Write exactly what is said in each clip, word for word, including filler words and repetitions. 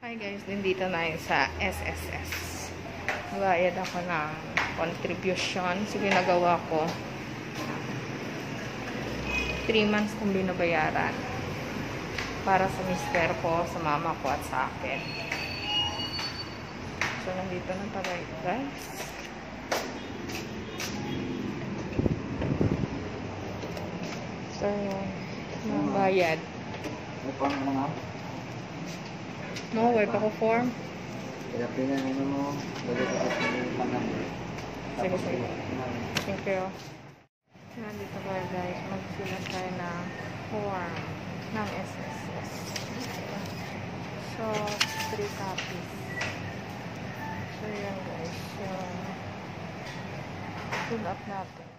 Hi guys, nandito na yun sa S S S. Nagbayad ako ng contribution. So, ginagawa ko. three months kong binabayaran. Para sa mister ko, sa mama ko, at sa akin. So, nandito na tayo guys. So, nagbayad. No, wait ako form. Pinapinan ano mo, lagay ko sa panamon. Sige, sige. Thank you. Nandito tayo guys, magsulat tayo ng form ng S S S. So, three copies. So, yan guys. Yung fill up natin.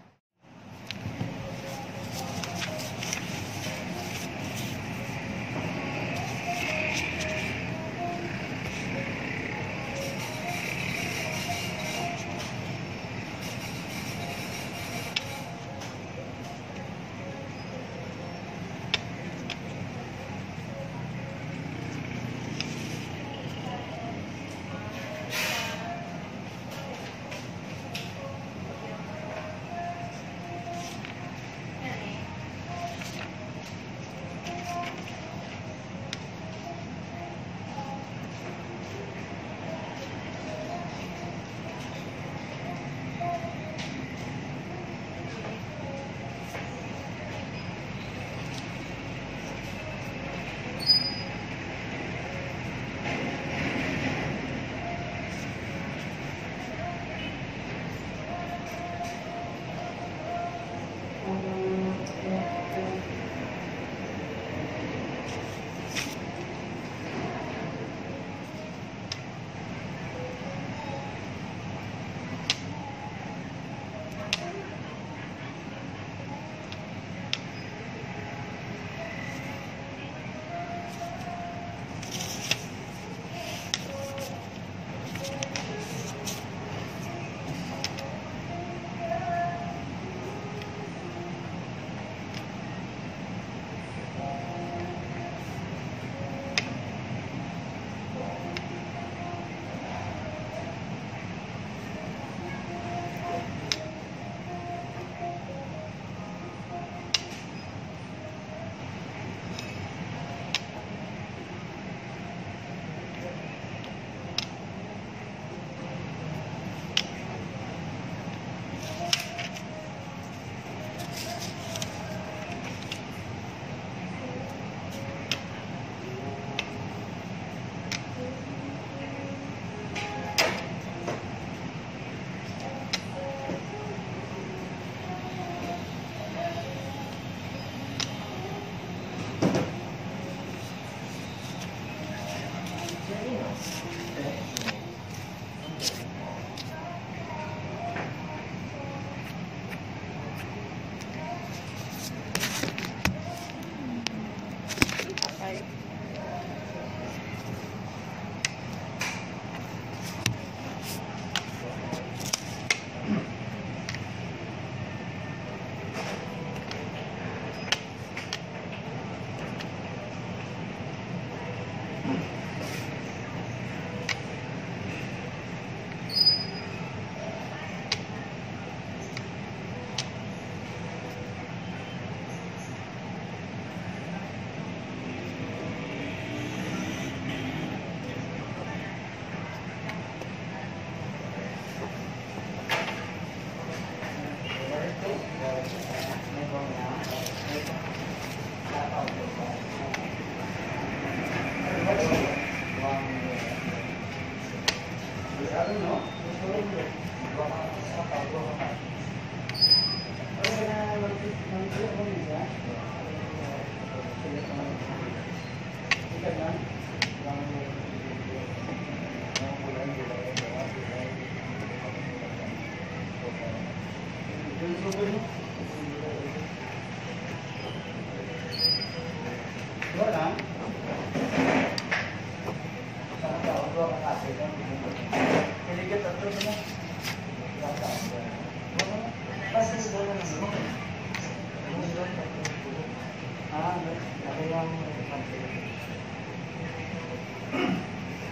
Ah,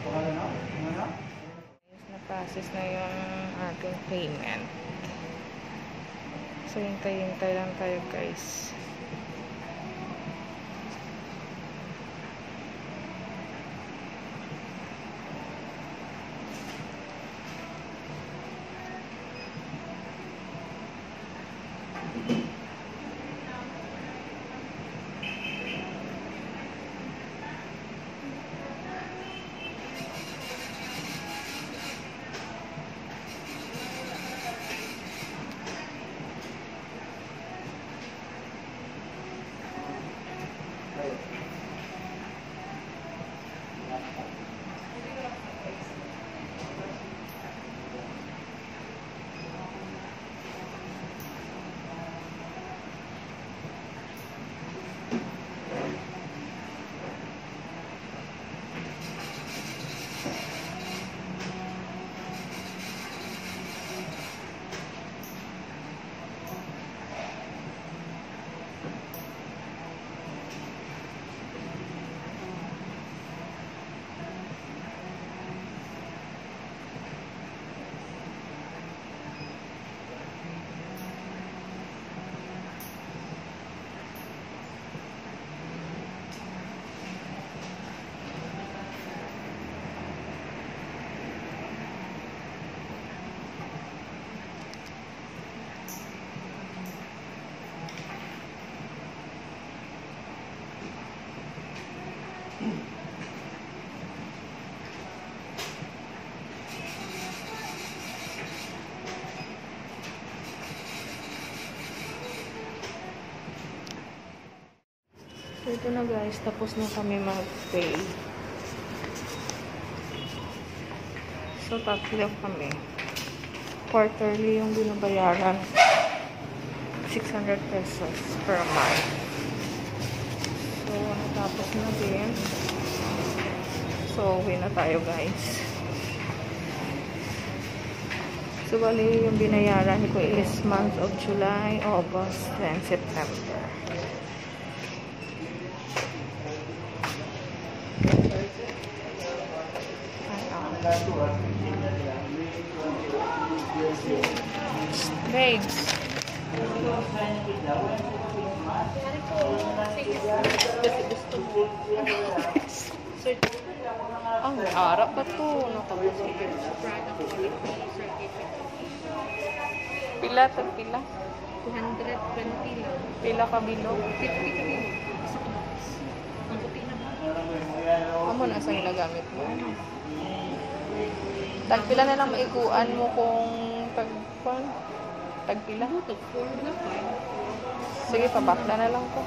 Na-process na yung ating payment. So, hintay-hintay lang tayo, guys. So, ito na guys. Tapos na kami mag-pay. So, tatlo kami. Quarterly yung binabayaran. six hundred pesos per month. So, natapos na din. So, uwi na tayo guys. So, bali yung binayaran ko is month of July, August, and September. Babes. Ang harap ba ito? Pila ito? Pila? two hundred twenty lang. Pila ka bilog? fifty ka bilog. Ang puti na ba? Amo na sa ginagamit mo. Tagpila na lang maikuan mo kung tagpan. Tagpila? Tag four na five. Sige, pabakla na lang ko.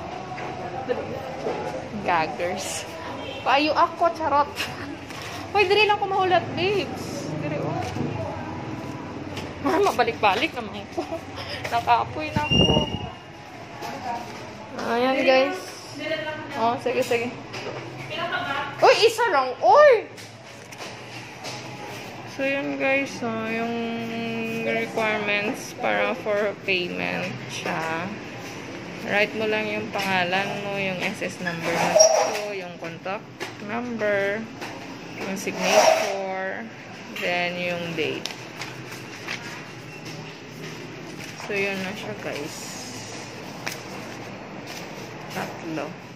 Gaggers. Paayo ako, charot. Hoy, dali lang ko mahulat, babes. Dali, oh. Ah, mabalik-balik naman ko. Nakapoy na ako. Ayan, guys. Oh, sige, sige. Uy, isa lang. Uy! So, yun guys, so, yung requirements para for payment siya. Write mo lang yung pangalan mo, yung S S number mo, yung contact number, yung signature, then yung date. So, yun na siya guys. Tatlo.